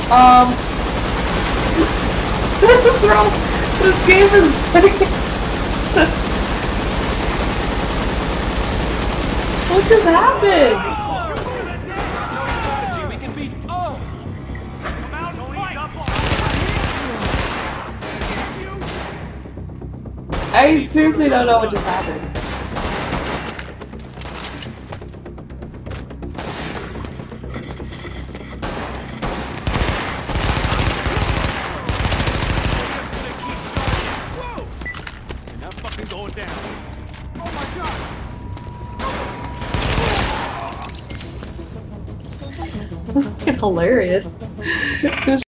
Um, bro, this game is what just happened? I seriously don't know what just happened. Going down. Oh my god! This is hilarious.